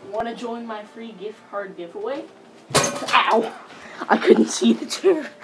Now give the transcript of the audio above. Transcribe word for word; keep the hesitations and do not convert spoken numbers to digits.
Want to join my free gift card giveaway? Ow! I couldn't see the chair.